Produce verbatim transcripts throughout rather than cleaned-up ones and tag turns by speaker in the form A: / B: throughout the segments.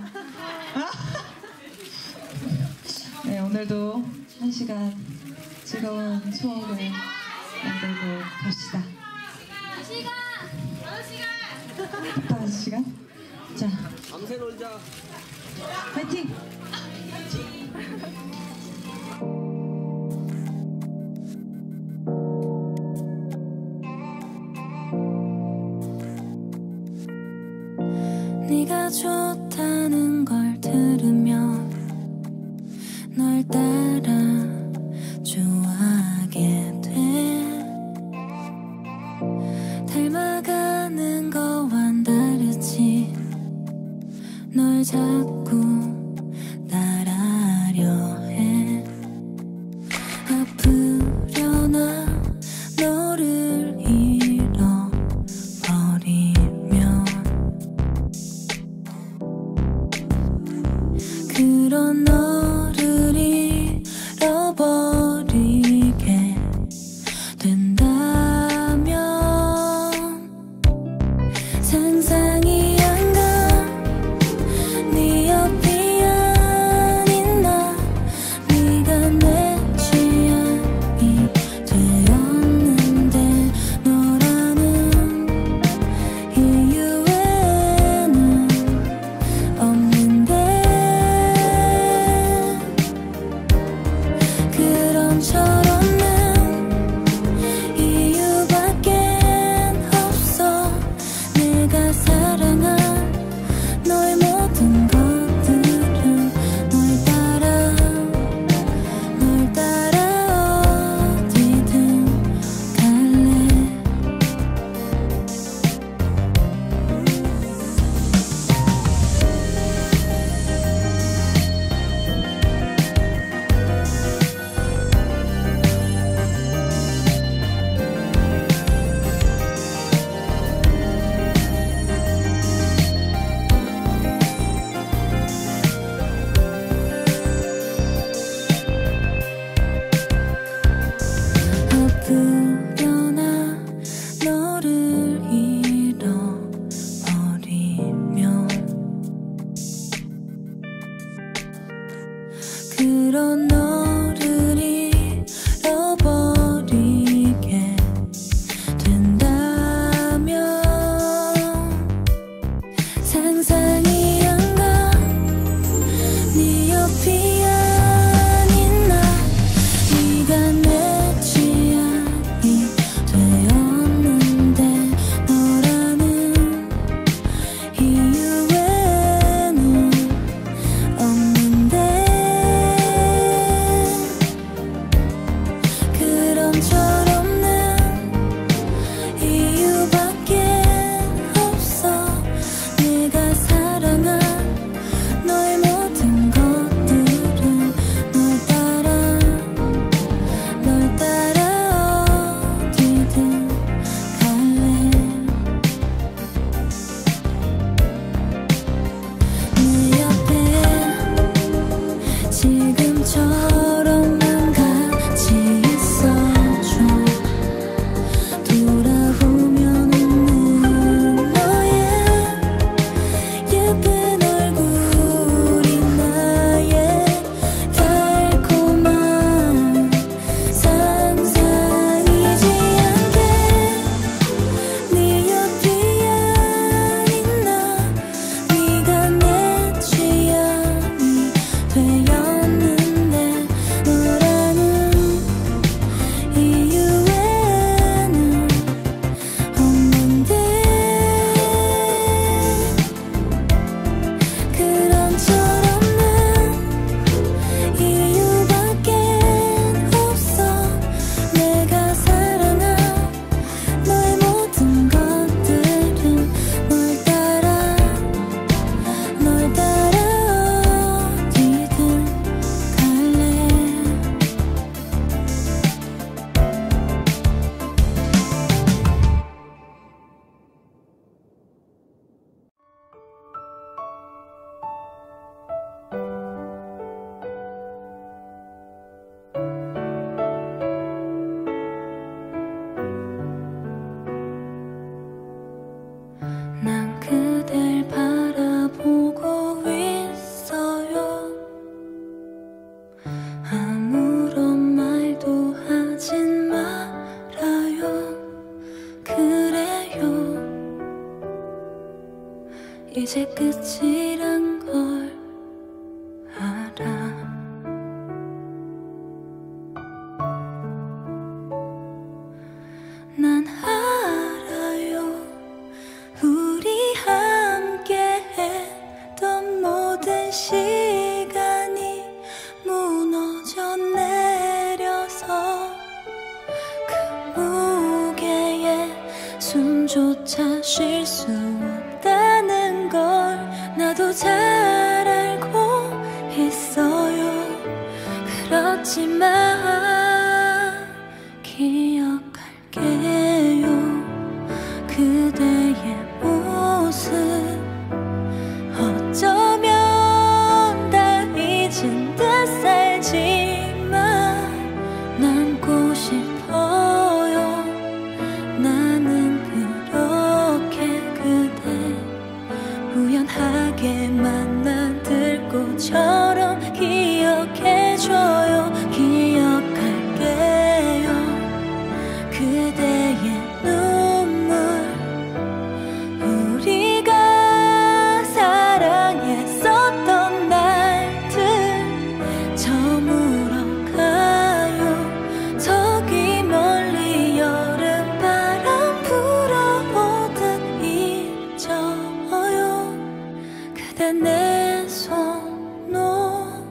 A: 네, 오늘도 한 시간 즐거운 추억을 만들고 갑시다.
B: 몇 시간? 몇 시간?
A: 또 한 시간? 자,
C: 밤새 놀자.
A: 파이팅!
D: 네가 좋다는 걸 들으면 널 따라 좋아하게 돼. 닮아가는 거와는 다르지. 널 자꾸 따라하려 해. 아프려나 너를 잃어버리면. 그런 너를 잃어버리게 된다면 상상이 안 가. 네 옆이 아닌 나. 네가 내 취향이 되었는데 너라는 이유에는 없는데. 그런 철없는 이유밖엔 없어. 내가 사랑한 너의 모든 것들은 널 따라 널 따라 어디든 갈래. 아프려나 너를 잃어버리면. 그런 너를 잃어버리게 된다면 상상이 안 가. 네 옆이 아닌 나. 네가 내 취향이 되었는데 너라는 이유에는 없는데. 이제 끝이란 걸 알아. 난 알아요. 우리 함께 했던 모든 시간이 무너져 내려서 그 무게에 숨조차 쉴 수 없다는 걸 나도 잘 알고 있어요. 그렇지만 기억할게요. 그대의 모습 어쩌면 다 잊은 듯 살지만 남고 싶어요. 나는 그렇게 그대 우연하게 만난 들꽃처럼 기억해줘요. 기억할게요. 그대의 눈물 우리가 사랑했었던 날들 저물어가요. 저기 멀리 여름바람 불어오듯 잊어요. 그대 내 손 놓아요.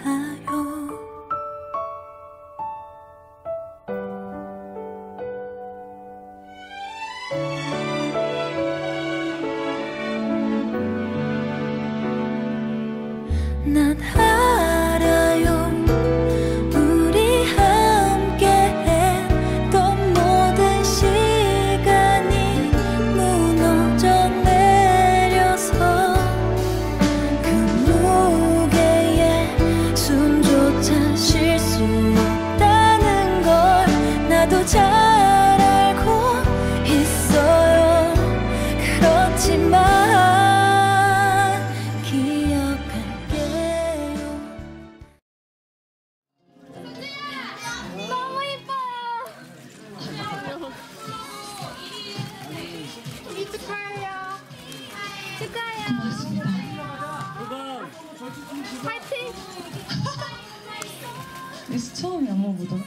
D: 난 알아요. 우리 함께 했던 모든 시간이 무너져 내려서 그 무게에 숨조차 쉴 수 없다는 걸 나도 잘 알고 있어요. 그렇지만
B: 너무 이뻐요. 우리 축하해요. 축하해요.
A: 고맙습니다.
B: 파이팅.
A: 미스 처음이 안 먹어보더라.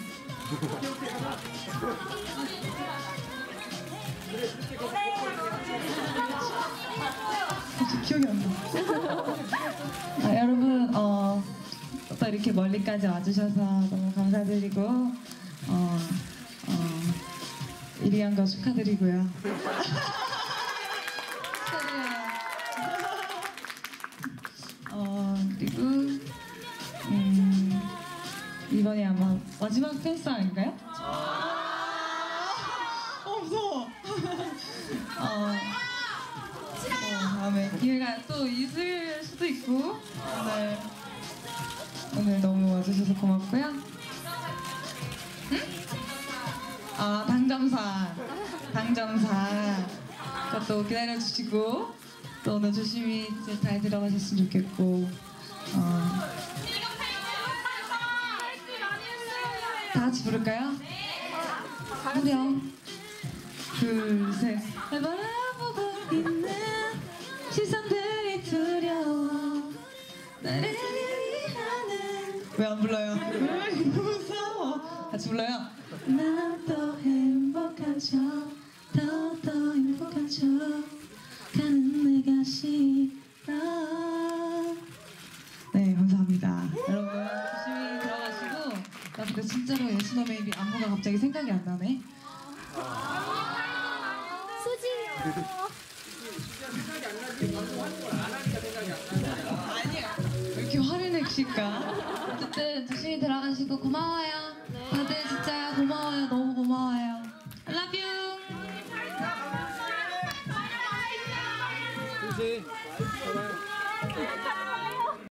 A: 저 기억이 안 나. 아, 여러분, 어, 또 이렇게 멀리까지 와주셔서 너무 감사드리고, 어, 어, 일 위 한 거 축하드리고요. 축하드려요. 어, 그리고, 음, 이번이 아마 마지막 팬싸 아닌가요? 어, 무서워. 어, 어, 다음에 기회가 또 있을 수도 있고, 오늘, 오늘 너무 와주셔서 고맙고요. 응? 아, 당점사. 당점사. 그것도 기다려주시고, 또 오늘 조심히 이제 잘 들어가셨으면 좋겠고, 어, 다 같이 부를까요? 하렴. 둘, 셋. 날 바라보고 있는 시선들이 두려워. 나를 위하는 왜 안 불러요? 왜 무서워? 같이 불러요. 난 또 행복한 척, 더 더 행복한 척 가는 내가 싫어. 네, 감사합니다. 여러분 조심히 들어가시고. 나 근데 진짜로 예스너 베이비 안무가 갑자기 생각이 안 나네.
B: 수지요.
A: 아니야. 왜 이렇게 화를 내실까?
B: 어쨌든 조심히 들어가시고 고마워요.